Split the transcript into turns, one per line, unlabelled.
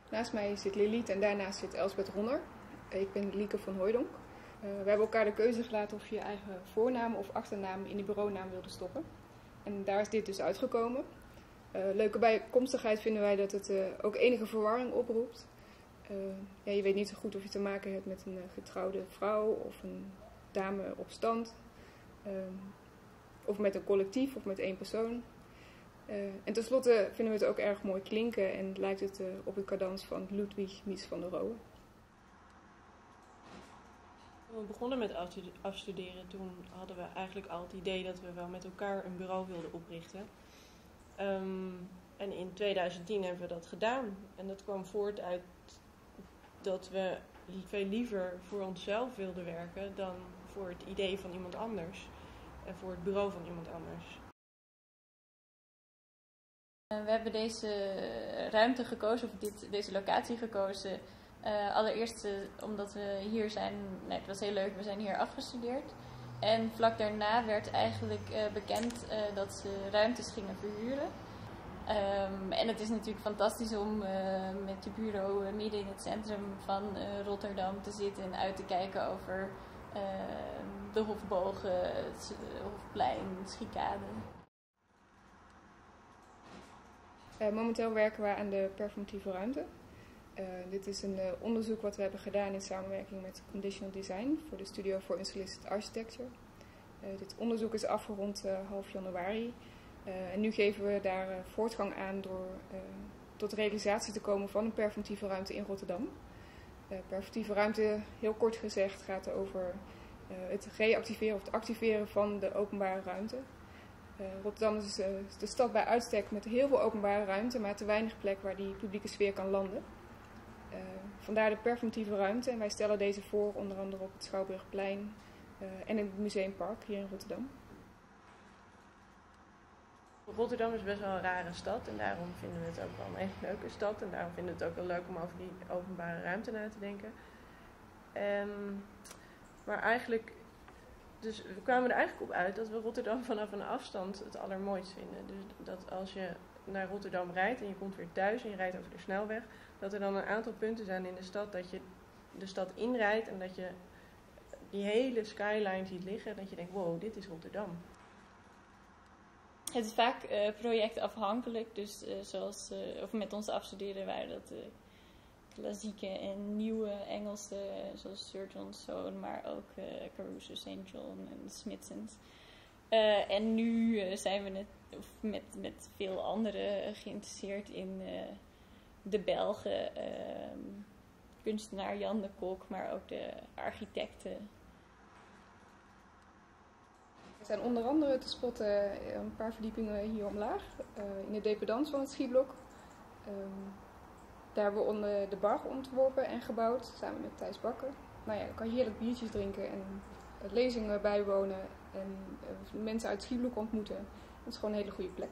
Naast mij zit Liliet en daarnaast zit Elsbeth Ronner. Ik ben Lieke van Hooijdonk. We hebben elkaar de keuze gelaten of je je eigen voornaam of achternaam in die bureaunaam wilde stoppen. En daar is dit dus uitgekomen. Leuke bijkomstigheid vinden wij dat het ook enige verwarring oproept. Ja, je weet niet zo goed of je te maken hebt met een getrouwde vrouw of een dame op stand. Of met een collectief of met één persoon. En tenslotte vinden we het ook erg mooi klinken en lijkt het op het cadans van Ludwig Mies van der Rohe.
Toen we begonnen met afstuderen, toen hadden we eigenlijk al het idee dat we wel met elkaar een bureau wilden oprichten. En in 2010 hebben we dat gedaan. En dat kwam voort uit dat we veel liever voor onszelf wilden werken dan voor het idee van iemand anders. En voor het bureau van iemand anders.
We hebben deze ruimte gekozen, of deze locatie gekozen. Allereerst omdat we hier zijn, het was heel leuk, we zijn hier afgestudeerd. En vlak daarna werd eigenlijk bekend dat ze ruimtes gingen verhuren. En het is natuurlijk fantastisch om met je bureau midden in het centrum van Rotterdam te zitten en uit te kijken over de Hofbogen, het Hofplein, Schiekade.
Momenteel werken we aan de performatieve ruimte. Dit is een onderzoek wat we hebben gedaan in samenwerking met Conditional Design voor de Studio for Unsolicited Architecture. Dit onderzoek is afgerond half januari. En nu geven we daar voortgang aan door tot realisatie te komen van een performatieve ruimte in Rotterdam. Performatieve ruimte, heel kort gezegd, gaat over het reactiveren of het activeren van de openbare ruimte. Rotterdam is de stad bij uitstek met heel veel openbare ruimte, maar te weinig plek waar die publieke sfeer kan landen. Vandaar de performatieve ruimte en wij stellen deze voor onder andere op het Schouwburgplein en in het Museumpark hier in Rotterdam.
Rotterdam is best wel een rare stad en daarom vinden we het ook wel een echt leuke stad. En daarom vinden we het ook wel leuk om over die openbare ruimte na te denken. Maar eigenlijk, dus we kwamen er eigenlijk op uit dat we Rotterdam vanaf een afstand het allermooist vinden. Dus dat als je naar Rotterdam rijdt en je komt weer thuis en je rijdt over de snelweg, dat er dan een aantal punten zijn in de stad dat je de stad inrijdt en dat je die hele skyline ziet liggen en dat je denkt, wow, dit is Rotterdam.
Het is vaak projectafhankelijk, dus zoals of met onze afstuderen waren dat klassieke en nieuwe Engelse, zoals Sir John Soane, maar ook Caruso, St. John en Smithsons. En nu zijn we met veel anderen geïnteresseerd in de Belgen, kunstenaar Jan de Kok, maar ook de architecten.
Er zijn onder andere te spotten een paar verdiepingen hier omlaag, in de dependance van het Schieblok. Daar hebben we de bar ontworpen en gebouwd, samen met Thijs Bakker. Nou ja, dan kan je heerlijk biertjes drinken en lezingen bijwonen en mensen uit het Schieblok ontmoeten. Dat is gewoon een hele goede plek.